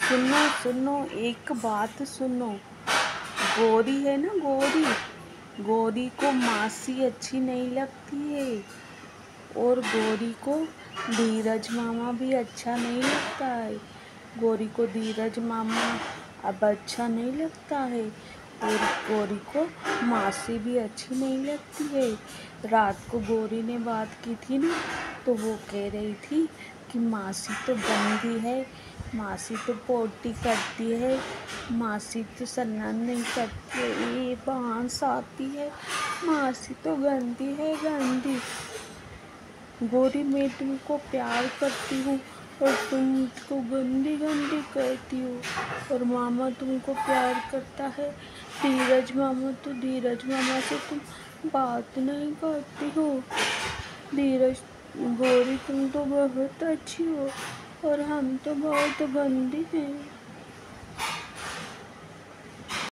सुनो सुनो एक बात सुनो। गोरी है ना गोरी, गोरी को मासी अच्छी नहीं लगती है, और गोरी को धीरज मामा भी अच्छा नहीं लगता है। गोरी को धीरज मामा अब अच्छा नहीं लगता है, और गोरी को मासी भी अच्छी नहीं लगती है। रात को गोरी ने बात की थी ना, तो वो कह रही थी कि मासी तो गंदी है, मासी तो पोटी करती है, मासी तो स्नान नहीं करती है, ये बांस आती है, मासी तो गंदी है गंदी। गोरी मैं तुमको प्यार करती हूँ और तुम मुझको गंदी गंदी कहती हो, और मामा तुमको प्यार करता है। धीरज मामा तो धीरज मामा से तुम बात नहीं करती हो। धीरज गोरी तुम तो बहुत अच्छी हो और हम तो बहुत गंदी हैं।